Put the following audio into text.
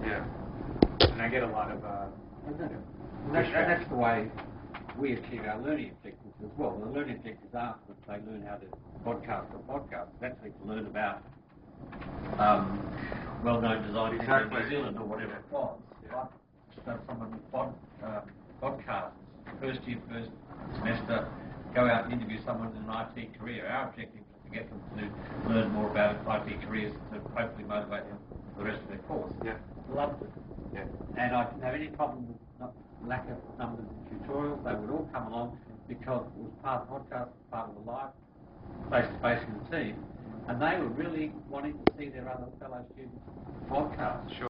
Yeah. And I get a lot of that's the way we achieve our learning objectives as well. The learning objectives aren't that they learn how to podcast or podcast. It's actually to learn about well-known designers in New Zealand or whatever it was. Yeah. So someone with podcasts, first semester, go out and interview someone in an IT career. Our objective is to get them to learn more about IT careers to hopefully motivate them for the rest of their course. Yeah. Loved it. Yeah. And I didn't have any problem with lack of numbers of tutorials. They would all come along because it was part of the podcast, part of the life, face-to-face in the team, and they were really wanting to see their other fellow students podcast. Sure.